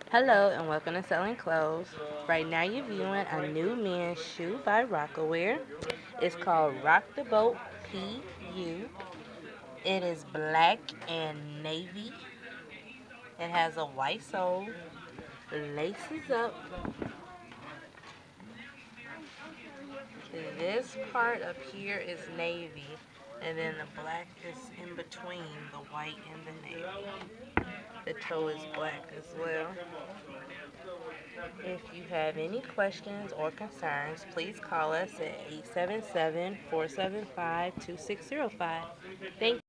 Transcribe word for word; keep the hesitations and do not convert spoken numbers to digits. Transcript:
Hello and welcome to Selling Clothes. Right now you're viewing a new men's shoe by Rockaware. It's called Rock the Boat P U. It is black and navy. It has a white sole, laces up. This part up here is navy, and then the black is in between the white and the navy. The toe is black as well. If you have any questions or concerns, please call us at eight seven seven, four seven five, two six zero five. Thank